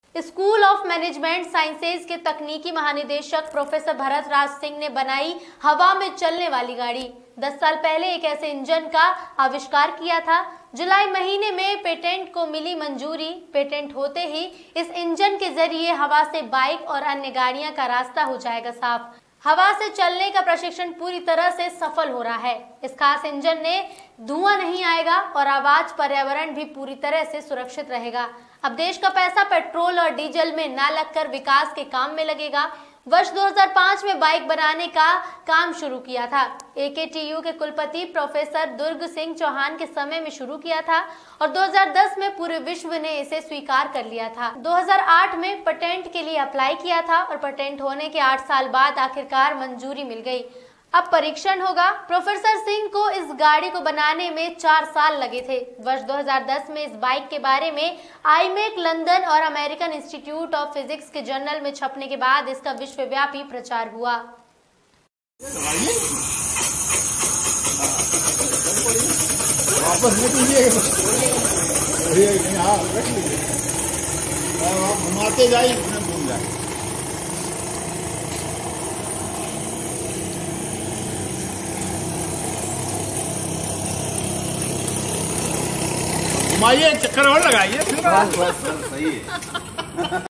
School of management sciences के तकनीकी महानिदेशक प्रोफेसर भरत राज सिंह ने बनाई हवा में चलने वाली गाड़ी। 10 साल पहले एक ऐसे इंजन का आविष्कार किया था। जुलाई महीने में पेटेंट को मिली मंजूरी। पेटेंट होते ही इस इंजन के जरिए हवा से बाइक और अन्य गाड़ियां का रास्ता हो जाएगा साफ। हवा से चलने का प्रशिक्षण पूरी तरह से सफल हो रहा है। इस खास इंजन ने धुआं नहीं आएगा और आवाज पर्यावरण भी पूरी तरह से सुरक्षित रहेगा। अब देश का पैसा पेट्रोल और डीजल में न लगकर विकास के काम में लगेगा। वर्ष 2005 में बाइक बनाने का काम शुरू किया था। AKTU के कुलपति प्रोफेसर दुर्ग सिंह चौहान के समय में शुरू किया था और 2010 में पूरे विश्व ने इसे स्वीकार कर लिया था। 2008 में पेटेंट के लिए अप्लाई किया था और पेटेंट होने के 8 साल बाद आखिरकार मंजूरी मिल गई। अब परीक्षण होगा। प्रोफेसर सिंह को इस गाड़ी को बनाने में 4 साल लगे थे। वर्ष 2010 में इस बाइक के बारे में IMEC लंदन और अमेरिकन इंस्टीट्यूट ऑफ फिजिक्स के जर्नल में छपने के बाद इसका विश्वव्यापी प्रचार हुआ। घुमाते जाइए। घुमाइए, चक्कर और लगाइए। बस सही है।